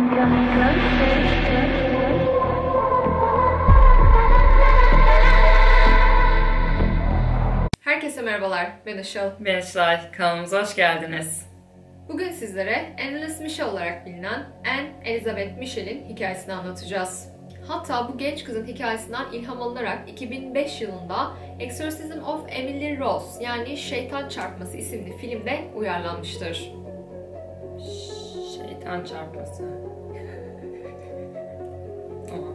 Herkese merhabalar, ben Işıl. Ben Işılay, kanalımıza hoş geldiniz. Bugün sizlere Anneliese Michel olarak bilinen Anne Elizabeth Michel'in hikayesini anlatacağız. Hatta bu genç kızın hikayesinden ilham alınarak 2005 yılında Exorcism of Emily Rose yani Şeytan Çarpması isimli filmde uyarlanmıştır. Şeytan çarpması. Tamam.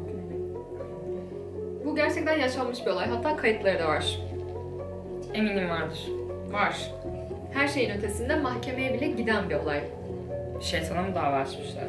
Bu gerçekten yaşanmış bir olay, hatta kayıtları da var. Eminim vardır. Var. Her şeyin ötesinde mahkemeye bile giden bir olay. Şeytana mı dava açmışlar?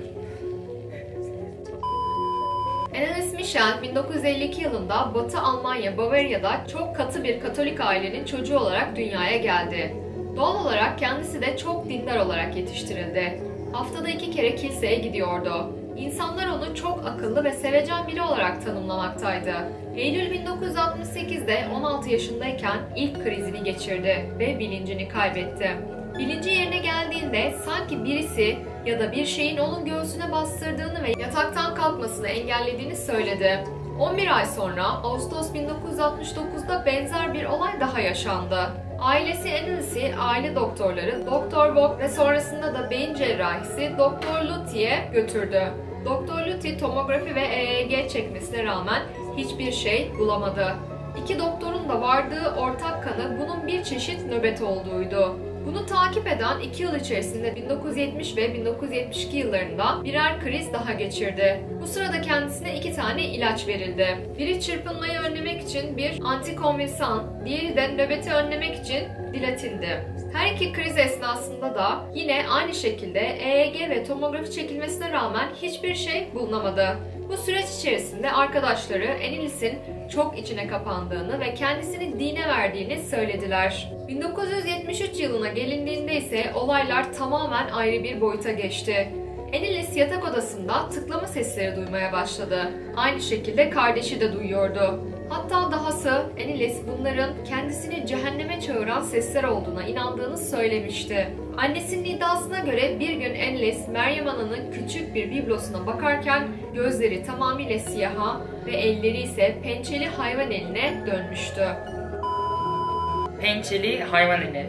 Anneliese Michel 1952 yılında Batı Almanya, Bavarya'da çok katı bir Katolik ailenin çocuğu olarak dünyaya geldi. Doğal olarak kendisi de çok dindar olarak yetiştirildi. Haftada 2 kere kiliseye gidiyordu. İnsanlar onu çok akıllı ve sevecen biri olarak tanımlamaktaydı. Eylül 1968'de 16 yaşındayken ilk krizini geçirdi ve bilincini kaybetti. Bilinci yerine geldiğinde sanki birisi ya da bir şeyin onun göğsüne bastırdığını ve yataktan kalkmasını engellediğini söyledi. 11 ay sonra Ağustos 1969'da benzer bir olay daha yaşandı. Ailesi Anneliese'i aile doktorları Dr. Bock ve sonrasında da beyin cerrahisi Dr. Luthi'ye götürdü. Dr. Luthi tomografi ve EEG çekmesine rağmen hiçbir şey bulamadı. İki doktorun da vardığı ortak kanı bunun bir çeşit nöbet olduğuydu. Bunu takip eden 2 yıl içerisinde 1970 ve 1972 yıllarında birer kriz daha geçirdi. Bu sırada kendisine 2 tane ilaç verildi. Biri çırpınmayı önlemek için bir antikonvulsan, diğeri de nöbeti önlemek için dilatindi. Her iki kriz esnasında da yine aynı şekilde EEG ve tomografi çekilmesine rağmen hiçbir şey bulunamadı. Bu süreç içerisinde arkadaşları Anneliese'in çok içine kapandığını ve kendisini dine verdiğini söylediler. 1973 yılına gelindiğinde ise olaylar tamamen ayrı bir boyuta geçti. Anneliese yatak odasında tıklama sesleri duymaya başladı. Aynı şekilde kardeşi de duyuyordu. Hatta dahası Anneliese bunların kendisini cehenneme çağıran sesler olduğuna inandığını söylemişti. Annesinin iddiasına göre bir gün Anneliese Meryem Ana'nın küçük bir biblosuna bakarken gözleri tamamıyla siyaha ve elleri ise pençeli hayvan eline dönmüştü. Pençeli hayvan eli.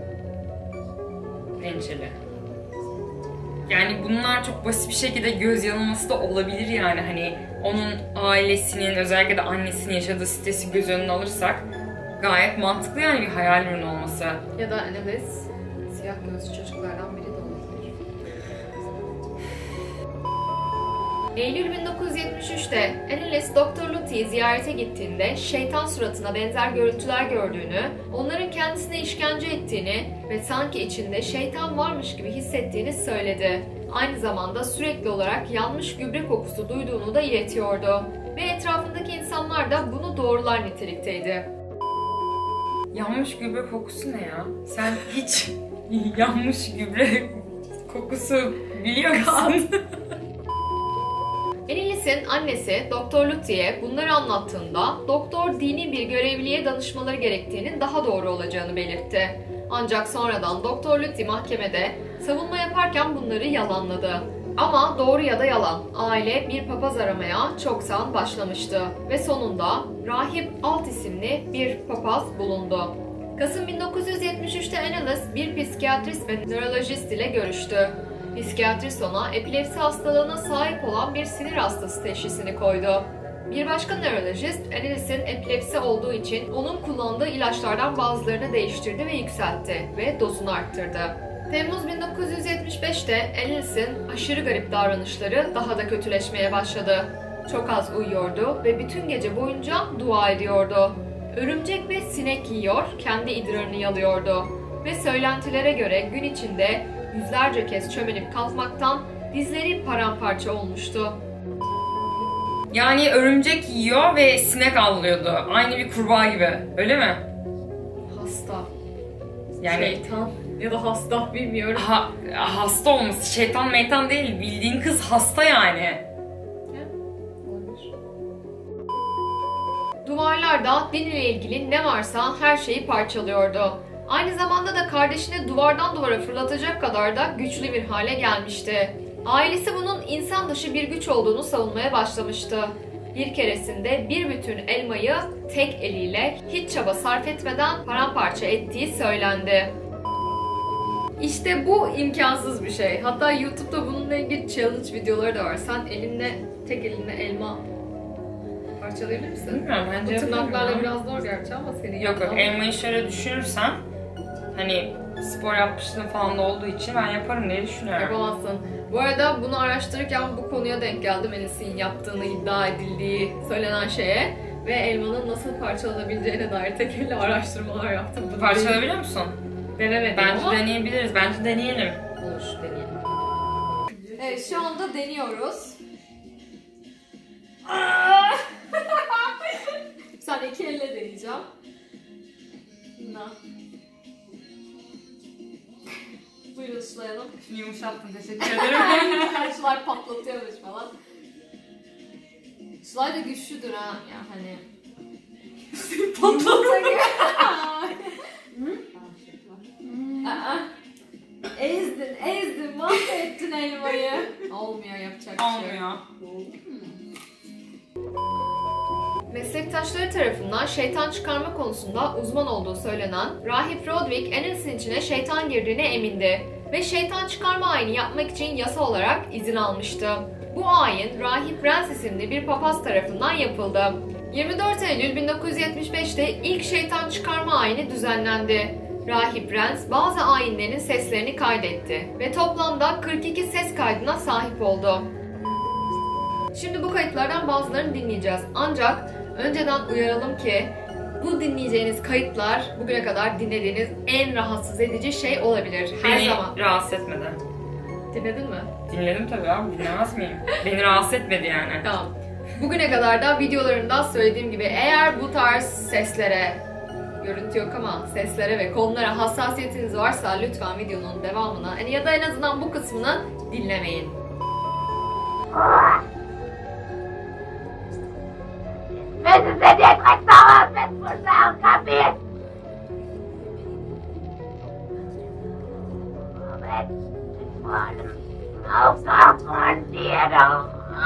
Pençeli. Yani bunlar çok basit bir şekilde göz yanılması da olabilir yani hani onun ailesinin özellikle de annesinin yaşadığı stresi göz önüne alırsak gayet mantıklı yani bir hayal ürünü olması. Ya da Anneliese siyah gözlü çocuklardan biri de olabilir. Eylül 1973'te Anneliese Dr. Luthi'yi ziyarete gittiğinde şeytan suratına benzer görüntüler gördüğünü, onların kendisine işkence ettiğini ve sanki içinde şeytan varmış gibi hissettiğini söyledi. Aynı zamanda sürekli olarak yanmış gübre kokusu duyduğunu da iletiyordu. Ve etrafındaki insanlar da bunu doğrular nitelikteydi. Yanmış gübre kokusu ne ya? Sen hiç yanmış gübre kokusu biliyor musun? Anneliese'in annesi Dr. Luthi'ye bunları anlattığında doktor dini bir görevliye danışmaları gerektiğinin daha doğru olacağını belirtti. Ancak sonradan Dr. Luthi mahkemede savunma yaparken bunları yalanladı. Ama doğru ya da yalan, aile bir papaz aramaya çoktan başlamıştı ve sonunda Rahip Alt isimli bir papaz bulundu. Kasım 1973'te Anneliese bir psikiyatrist ve nörolojist ile görüştü. Psikiyatrist ona epilepsi hastalığına sahip olan bir sinir hastası teşhisini koydu. Bir başka nörolojist, Anneliese'in epilepsi olduğu için onun kullandığı ilaçlardan bazılarını değiştirdi ve yükseltti ve dozunu arttırdı. Temmuz 1975'te Anneliese'in aşırı garip davranışları daha da kötüleşmeye başladı. Çok az uyuyordu ve bütün gece boyunca dua ediyordu. Örümcek ve sinek yiyor, kendi idrarını yalıyordu. Ve söylentilere göre gün içinde yüzlerce kez çömelip kalkmaktan dizleri paramparça olmuştu. Yani örümcek yiyor ve sinek avlıyordu. Aynı bir kurbağa gibi. Öyle mi? Hasta. Yani Şeytan ya da hasta bilmiyorum. Hasta olması. Şeytan meytan değil. Bildiğin kız hasta yani. Olabilir. Duvarlarda dinle ilgili ne varsa her şeyi parçalıyordu. Aynı zamanda da kardeşini duvardan duvara fırlatacak kadar da güçlü bir hale gelmişti. Ailesi bunun insan dışı bir güç olduğunu savunmaya başlamıştı. Bir keresinde bir bütün elmayı tek eliyle hiç çaba sarf etmeden paramparça ettiği söylendi. İşte bu imkansız bir şey. Hatta YouTube'da bununla ilgili challenge videoları da var. Sen tek elinle elma parçalayabilir misin? Bilmiyorum, bence Bu tırnaklarla yapamam. biraz zor gerçi ama senin Yok elmayı şöyle düşünürsen hani spor yapmışlığım falan da olduğu için ben yaparım diye düşünüyorum. Yapamazsın. Bu arada bunu araştırırken bu konuya denk geldim. Enes'in yaptığını iddia edildiği söylenen şeye ve elmanın nasıl parçalanabileceğine dair tek elle araştırmalar yaptım. Bunu Parçalayabiliyor musun? denemedim Bence ama deneyebiliriz. Bence deneyelim. olur, deneyelim. Evet, şu anda deniyoruz. Sen iki elle deneyeceğim. Buyurun ışlayalım. Şimdi yumuşattın, teşekkür ederim. Şılay patlatıyormuş falan. Şılay da güçlüdür ha. Ya hani. Patlatıyor. Ezdin, mahvettin elmayı. Olmuyor, yapacak bir şey yok. Olmuyor. Meslektaşları tarafından şeytan çıkarma konusunda uzman olduğu söylenen Rahip Roderick Enels'in içine şeytan girdiğine emindi ve şeytan çıkarma ayini yapmak için yasa olarak izin almıştı. Bu ayin Rahip Renz isimli bir papaz tarafından yapıldı. 24 Eylül 1975'te ilk şeytan çıkarma ayini düzenlendi. Rahip Renz bazı ayinlerin seslerini kaydetti ve toplamda 42 ses kaydına sahip oldu. Şimdi bu kayıtlardan bazılarını dinleyeceğiz. Ancak önceden uyaralım ki bu dinleyeceğiniz kayıtlar bugüne kadar dinlediğiniz en rahatsız edici şey olabilir. Her Beni zaman. rahatsız etmedi. Dinledin mi? Dinledim tabii abi, dinlemez miyim? Beni rahatsız etmedi yani. Tamam. Bugüne kadar da videolarımda söylediğim gibi eğer bu tarz seslere, görüntü yok ama seslere ve konulara hassasiyetiniz varsa lütfen videonun devamını ya da en azından bu kısmını dinlemeyin. Mrs. Idiot McDonald's is for sale, copy it! No popcorn theater!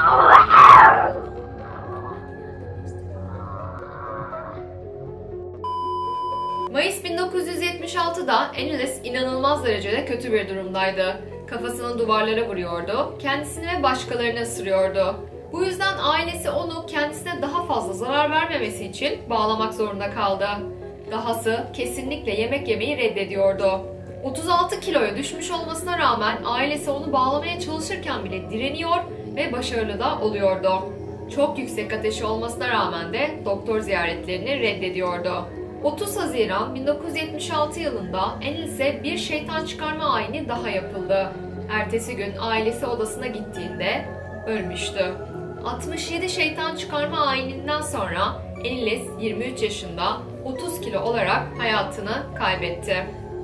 Mayıs 1976'da Ennis inanılmaz derecede kötü bir durumdaydı. Kafasını duvarlara vuruyordu, kendisini ve başkalarını ısırıyordu. Bu yüzden ailesi onu kendisine daha fazla zarar vermemesi için bağlamak zorunda kaldı. Dahası kesinlikle yemek yemeyi reddediyordu. 36 kiloya düşmüş olmasına rağmen ailesi onu bağlamaya çalışırken bile direniyor ve başarılı da oluyordu. Çok yüksek ateşi olmasına rağmen de doktor ziyaretlerini reddediyordu. 30 Haziran 1976 yılında Ennis'e bir şeytan çıkarma ayini daha yapıldı. Ertesi gün ailesi odasına gittiğinde ölmüştü. 67 şeytan çıkarma ayininden sonra Ennis 23 yaşında 30 kilo olarak hayatını kaybetti.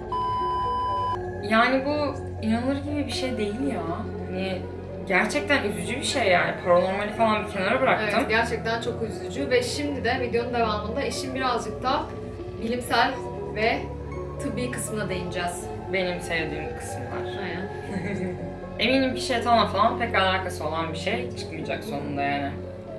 Yani bu inanılır gibi bir şey değil ya. Hani gerçekten üzücü bir şey yani. Paranormali falan bir kenara bıraktım. Evet, gerçekten çok üzücü ve şimdi de videonun devamında işin birazcık da bilimsel ve tıbbi kısmına değineceğiz. Benim sevdiğim kısımlar. Aynen. Eminim ki şeytanla falan pek alakası olan bir şey çıkmayacak sonunda yani.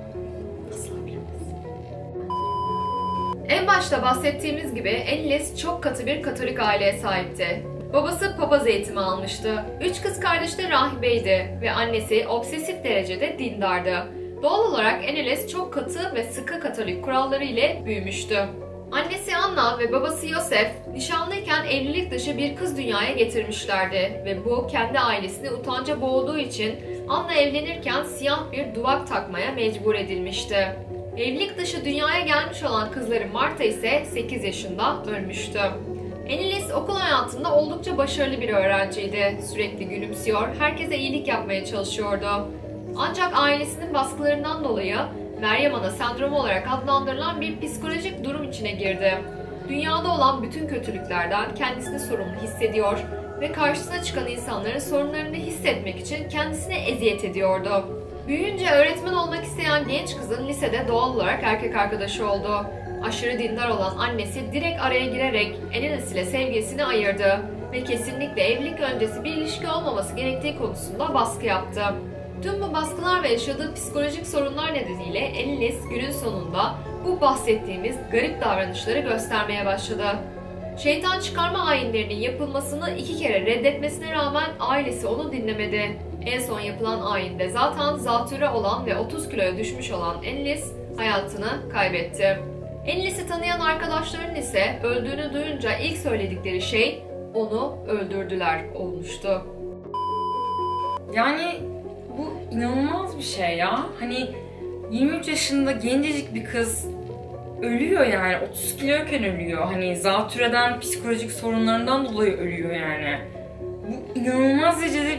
En başta bahsettiğimiz gibi Ennis çok katı bir Katolik aileye sahipti. Babası papaz eğitimi almıştı. 3 kız kardeş de rahibeydi ve annesi obsesif derecede dindardı. Doğal olarak Ennis çok katı ve sıkı Katolik kuralları ile büyümüştü. Annesi Anna ve babası Yosef nişanlıyken evlilik dışı bir kız dünyaya getirmişlerdi ve bu kendi ailesini utanca boğduğu için Anna evlenirken siyah bir duvak takmaya mecbur edilmişti. Evlilik dışı dünyaya gelmiş olan kızları Marta ise 8 yaşında ölmüştü. Ennis okul hayatında oldukça başarılı bir öğrenciydi. Sürekli gülümsüyor, herkese iyilik yapmaya çalışıyordu. Ancak ailesinin baskılarından dolayı Meryem Ana sendromu olarak adlandırılan bir psikolojik durum içine girdi. Dünyada olan bütün kötülüklerden kendisini sorumlu hissediyor ve karşısına çıkan insanların sorunlarını hissetmek için kendisine eziyet ediyordu. Büyüyünce öğretmen olmak isteyen genç kızın lisede doğal olarak erkek arkadaşı oldu. Aşırı dindar olan annesi direkt araya girerek Ennis ile sevgilisini ayırdı. ve kesinlikle evlilik öncesi bir ilişki olmaması gerektiği konusunda baskı yaptı. Tüm bu baskılar ve yaşadığı psikolojik sorunlar nedeniyle Anneliese günün sonunda bu bahsettiğimiz garip davranışları göstermeye başladı. Şeytan çıkarma ayinlerinin yapılmasını 2 kere reddetmesine rağmen ailesi onu dinlemedi. En son yapılan ayinde zaten zatürre olan ve 30 kiloya düşmüş olan Anneliese hayatını kaybetti. Anneliese'i tanıyan arkadaşlarının ise öldüğünü duyunca ilk söyledikleri şey onu öldürdüler olmuştu. Yani bu inanılmaz bir şey ya. Hani 23 yaşında gencecik bir kız ölüyor yani. 30 kiloyken ölüyor. Hani zatürreden, psikolojik sorunlarından dolayı ölüyor yani. Bu inanılmaz derecede...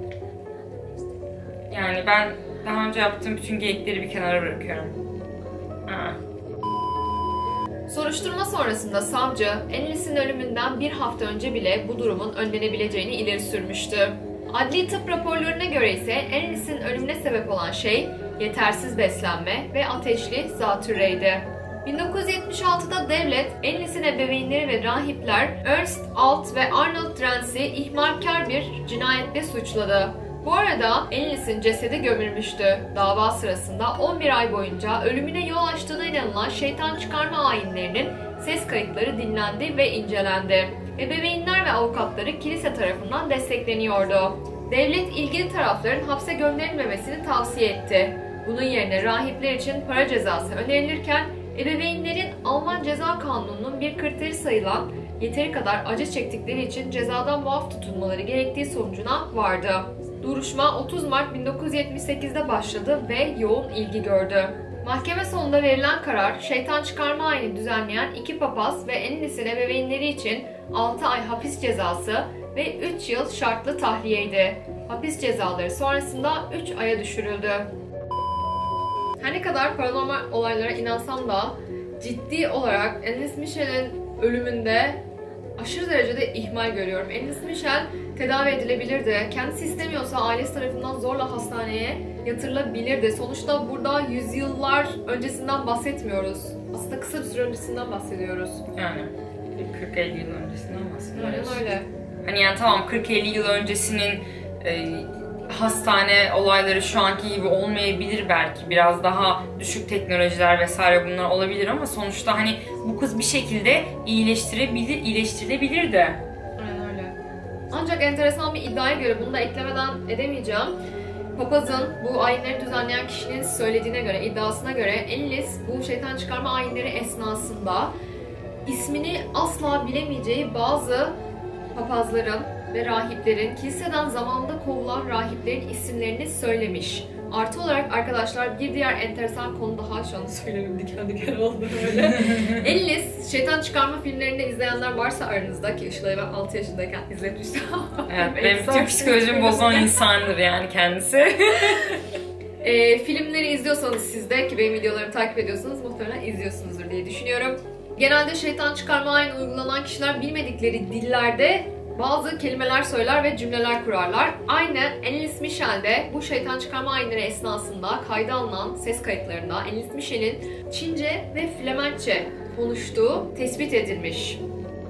Yani ben daha önce yaptığım bütün geyikleri bir kenara bırakıyorum. Soruşturma sonrasında savcı, Anneliese'nin ölümünden 1 hafta önce bile bu durumun önlenebileceğini ileri sürmüştü. Adli tıp raporlarına göre ise Anneliese'nin ölümüne sebep olan şey yetersiz beslenme ve ateşli zatürreydi. 1976'da devlet, Anneliese'nin ebeveynleri ve rahipler Ernst Alt ve Arnold Drance'i ihmalkar bir cinayetle suçladı. Bu arada Anneliese'nin cesedi gömülmüştü. Dava sırasında 11 ay boyunca ölümüne yol açtığına inanılan şeytan çıkarma ayinlerinin ses kayıtları dinlendi ve incelendi. Ebeveynler ve avukatları kilise tarafından destekleniyordu. Devlet ilgili tarafların hapse gönderilmemesini tavsiye etti. Bunun yerine rahipler için para cezası önerilirken ebeveynlerin Alman Ceza Kanunu'nun bir kriteri sayılan yeteri kadar acı çektikleri için cezadan muaf tutulmaları gerektiği sonucuna vardı. Duruşma 30 Mart 1978'de başladı ve yoğun ilgi gördü. Mahkeme sonunda verilen karar, şeytan çıkarma ayini düzenleyen 2 papaz ve Anneliese'nin ebeveynleri için 6 ay hapis cezası ve 3 yıl şartlı tahliyeydi. Hapis cezaları sonrasında 3 aya düşürüldü. Her ne kadar paranormal olaylara inansam da ciddi olarak Anneliese Michel'in ölümünde aşırı derecede ihmal görüyorum. Anneliese Michel tedavi edilebilirdi. Kendisi istemiyorsa ailesi tarafından zorla hastaneye yatırılabilirdi. Sonuçta burada yüzyıllar öncesinden bahsetmiyoruz. Aslında kısa bir süre öncesinden bahsediyoruz. Yani 40-50 yıl öncesinden bahsediyoruz. Aynen öyle. Hani yani tamam 40-50 yıl öncesinin hastane olayları şu anki gibi olmayabilir belki. Biraz daha düşük teknolojiler vesaire bunlar olabilir ama sonuçta hani bu kız bir şekilde iyileştirilebilir de. Aynen öyle. Ancak enteresan bir iddiaya göre bunu da eklemeden edemeyeceğim. Papazın, bu ayinleri düzenleyen kişinin söylediğine göre, iddiasına göre Anneliese bu şeytan çıkarma ayinleri esnasında ismini asla bilemeyeceği bazı papazların ve rahiplerin, kiliseden zamanında kovulan rahiplerin isimlerini söylemiş. Artı olarak arkadaşlar bir diğer enteresan konu daha, şu an söylemem diken diken oldu böyle. Anneliese, şeytan çıkarma filmlerini izleyenler varsa aranızda, ki Işıl'ı ben 6 yaşındayken izletmiştim. Evet, benim bütün psikolojimi bozan insandır yani kendisi. Filmleri izliyorsanız siz de, ki benim videolarımı takip ediyorsanız muhtemelen izliyorsunuzdur diye düşünüyorum. Genelde şeytan çıkarma ayini uygulanan kişiler bilmedikleri dillerde bazı kelimeler söyler ve cümleler kurarlar. Aynı Anneliese Michel de bu şeytan çıkarma ayinleri esnasında kayda alınan ses kayıtlarında Anneliese Michel'in Çince ve Flemenkçe konuştuğu tespit edilmiş.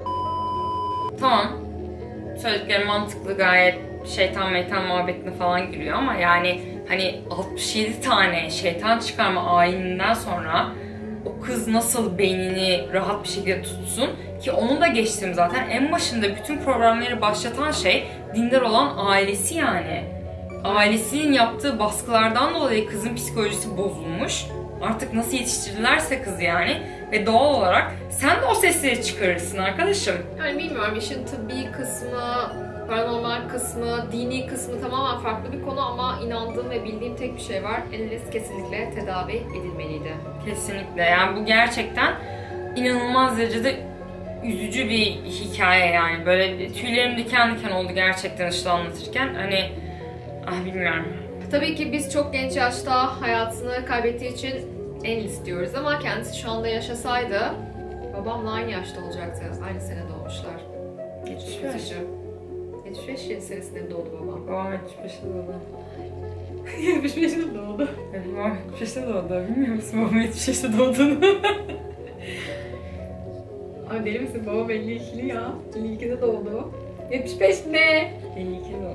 Tamam. Söyledikleri mantıklı, gayet şeytan meytan muhabbetine falan giriyor ama yani hani 67 tane şeytan çıkarma ayininden sonra o kız nasıl beynini rahat bir şekilde tutsun ki onu da geçtim zaten. En başında bütün programları başlatan şey dindar olan ailesi yani. Ailesinin yaptığı baskılardan dolayı kızın psikolojisi bozulmuş. Artık nasıl yetiştirdilerse kız yani. Ve doğal olarak sen de o sesleri çıkarırsın arkadaşım. Yani bilmiyorum, işin tıbbi kısmı, paranormal kısmı, dini kısmı tamamen farklı bir konu ama inandığım ve bildiğim tek bir şey var. Anneliese kesinlikle tedavi edilmeliydi. Kesinlikle. Yani bu gerçekten inanılmaz derecede üzücü bir hikaye yani. Böyle tüylerim diken diken oldu gerçekten Işıl anlatırken. Hani bilmiyorum. Tabii ki biz çok genç yaşta hayatını kaybettiği için Anneliese diyoruz ama kendisi şu anda yaşasaydı babamla aynı yaşta olacaktı. Aynı sene doğmuşlar. 75. 75 senesinde mi doğdu babam? Babam 75'te doğdu. 75'te doğdu. Evet, babam 75'te doğdu. Bilmiyor musun babam 75'te doğduğunu? Ay deli misin? Babam 52'li ya. 52'de doğdu. 75 ne? 52 oldu.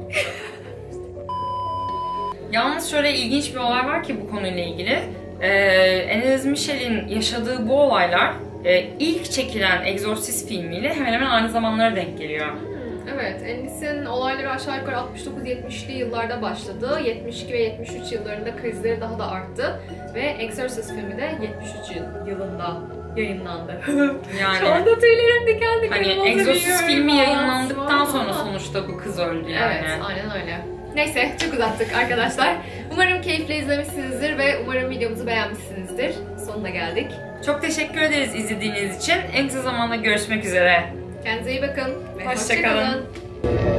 Yalnız şöyle ilginç bir olay var ki bu konuyla ilgili. Anneliese Michel'in yaşadığı bu olaylar ilk çekilen Exorcist filmiyle hemen hemen aynı zamanlara denk geliyor. Evet, Anneliese'nin olayları aşağı yukarı 69-70'li yıllarda başladı. 72 ve 73 yıllarında krizleri daha da arttı. Ve Exorcist filmi de 73 yılında yayınlandı. Yani Şu anda tüylerim diken diken hani oldu, Exorcist biliyorum. filmi yayınlandıktan Ama- sonra sonuçta bu kız öldü yani. Evet, aynen öyle. Neyse, çok uzattık arkadaşlar. Umarım keyifle izlemişsinizdir ve umarım videomuzu beğenmişsinizdir. Sonuna geldik. Çok teşekkür ederiz izlediğiniz için. En kısa zamanda görüşmek üzere. Kendinize iyi bakın ve Hoşça kalın. hoşça kalın.